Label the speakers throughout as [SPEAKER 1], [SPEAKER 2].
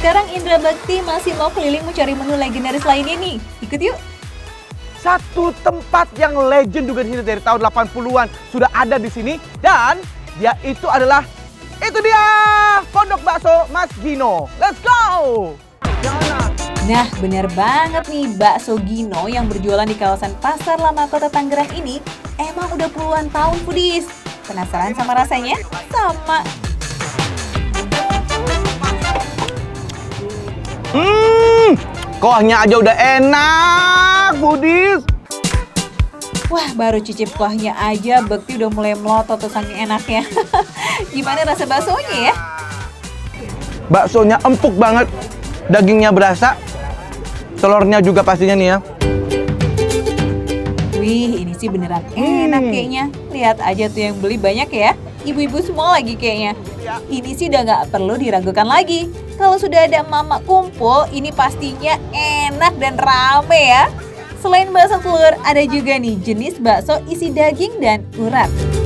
[SPEAKER 1] Sekarang Indra Bekti masih mau keliling mencari menu legendaris lainnya nih. Ikut yuk!
[SPEAKER 2] Satu tempat yang legend juga di sini dari tahun 80-an sudah ada di sini, dan dia itu adalah Pondok Bakso Mas Gino. Let's go!
[SPEAKER 1] Nah, bener banget nih, bakso Gino yang berjualan di kawasan Pasar Lama Kota Tangerang ini emang udah puluhan tahun, foodies. Penasaran sama rasanya? Sama.
[SPEAKER 2] Kuahnya aja udah enak, foodies.
[SPEAKER 1] Wah, baru cicip kuahnya aja, Bekti udah mulai melotot tuh saking enaknya. Gimana rasa baksonya ya?
[SPEAKER 2] Baksonya empuk banget, dagingnya berasa, telurnya juga pastinya nih ya.
[SPEAKER 1] Wih, ini sih beneran enak kayaknya. Lihat aja tuh yang beli banyak ya. Ibu-ibu semua lagi kayaknya. Ini sih udah nggak perlu diragukan lagi. Kalau sudah ada mama kumpul, ini pastinya enak dan rame ya. Selain bakso telur, ada juga nih jenis bakso isi daging dan urat.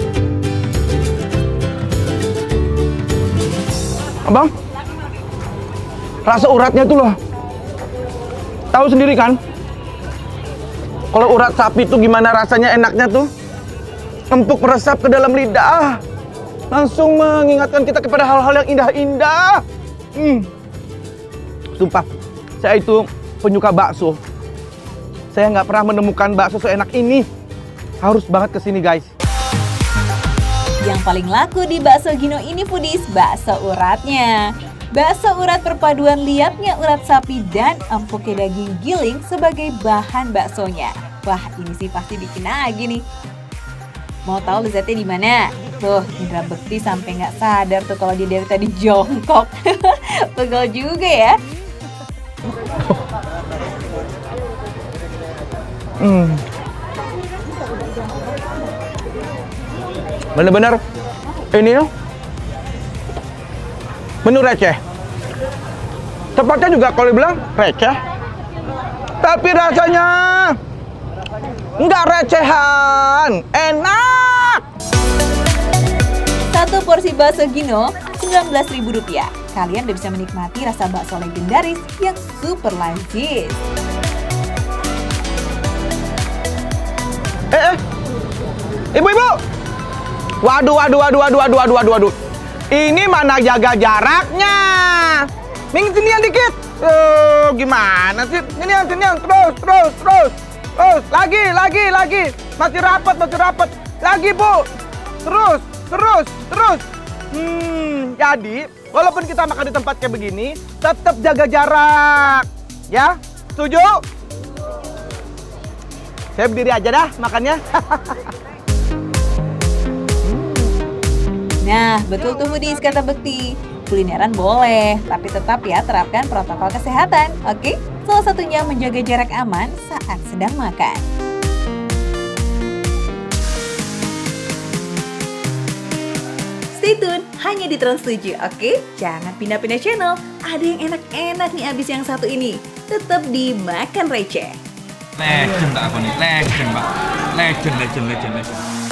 [SPEAKER 2] Abang, rasa uratnya tuh loh. Tahu sendiri kan? Kalau urat sapi tuh gimana rasanya, enaknya tuh. Empuk meresap ke dalam lidah. Langsung mengingatkan kita kepada hal-hal yang indah-indah. Sumpah, saya itu penyuka bakso. Saya nggak pernah menemukan bakso seenak ini. Harus banget kesini, guys.
[SPEAKER 1] Yang paling laku di bakso Gino ini, foodies, bakso uratnya. Bakso urat perpaduan liatnya urat sapi dan empuknya daging giling sebagai bahan baksonya. Wah, ini sih pasti bikin lagi nih. Mau tahu lezatnya di mana? Tuh, Indra Bekti sampai nggak sadar tuh kalau dia dari tadi jongkok. Pegel juga ya.
[SPEAKER 2] Bener-bener ini ya, menu receh. Tepatnya juga kalau dibilang receh, tapi rasanya nggak recehan, enak.
[SPEAKER 1] Satu porsi bakso Gino Rp19.000. Kalian udah bisa menikmati rasa bakso legendaris yang super lazis.
[SPEAKER 2] Ibu-ibu, waduh. Ini mana jaga jaraknya? Ming, sinian dikit. Gimana sih? Sinian, terus. Lagi. Masih rapat. Lagi, Bu. Terus. Jadi, walaupun kita makan di tempat kayak begini, tetap jaga jarak. Ya, setuju? Saya berdiri aja dah makannya.
[SPEAKER 1] Nah, betul tuh foodies kata Bekti. Kulineran boleh, tapi tetap ya terapkan protokol kesehatan, oke? Salah satunya menjaga jarak aman saat sedang makan. Stay tune hanya di Trans7, oke? Jangan pindah-pindah channel, ada yang enak-enak nih abis yang satu ini. Tetap di Makan Receh.
[SPEAKER 3] Legend tak aku nih, legend, Pak. Legend.